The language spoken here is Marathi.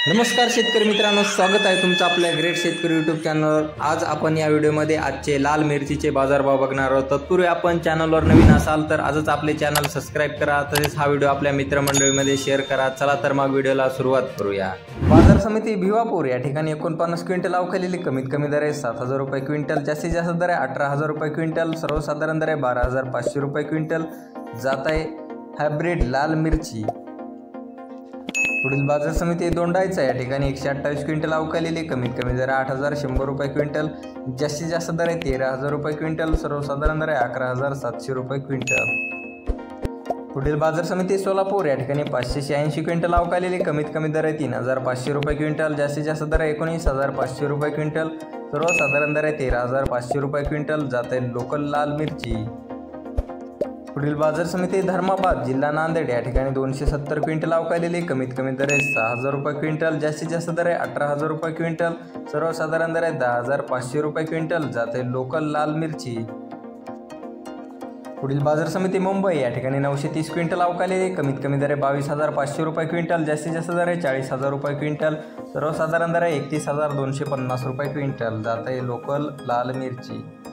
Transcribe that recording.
नमस्कार शेतकरी मित्रांनो, स्वागत आहे तुमचं आपल्या ग्रेट शेतकरी यूट्यूब चॅनलवर। आज आपण या व्हिडिओमध्ये आजचे लाल मिरचीचे बाजारभाव बघणार आहोत। तत्पूर्वी आपण चॅनलवर नवीन असाल तर आजच आपले चॅनल सबस्क्राइब करा, तसेच हा व्हिडिओ आपल्या मित्रमंडळीमध्ये शेअर करा। चला तर मग व्हिडिओला सुरुवात करूया। बाजार समिती भिवापूर या ठिकाणी 49 क्विंटल अवकालेली कमीत कमी दर आहे 7,000 रुपये क्विंटल, जास्तीत जास्त दर आहे 18,000 रुपये क्विंटल, सर्वसाधारण दर आहे 12,500 रुपये क्विंटल जात आहे हायब्रिड लाल मिरची। पुढील बाजार समिती दोंडाईचा या ठिकाणी 128 क्विंटल अवकालेली कमीत कमी दर 8,100 रुपये क्विंटल, जास्तीत जास्त दर आहे 13,000 रुपये क्विंटल, सर्वसाधारण दर आहे 11,700 रुपये क्विंटल। पुढील बाजार समिती सोलापूर या ठिकाणी 586 क्विंटल अवकालेली कमीत कमी दर आहे 3,500 रुपये क्विंटल, जास्तीत जास्त दर आहे 19,500 रुपये क्विंटल, सर्वसाधारण दर आहे 13,500 रुपये क्विंटल जात आहे लोकल लाल मिरची। पुढील बाजार समिती धर्माबाद जिल्हा नांदेड या ठिकाणी 270 क्विंटल अवकालेली कमीत कमी दर आहे 6,000 रुपये क्विंटल, जास्तीत जास्त दर आहे 18,000 रुपये क्विंटल, सर्वसाधारण दर आहे 10,500 रुपये क्विंटल जात आहे लोकल लाल मिरची। पुढील बाजार समिती मुंबई या ठिकाणी 930 क्विंटल अवकालेली कमीत कमी दर आहे 22,500 रुपये क्विंटल, जास्तीत जास्त दर आहे 40,000 रुपये क्विंटल, सर्वसाधारण दर आहे 31,250 रुपये क्विंटल जात आहे लोकल लाल मिरची।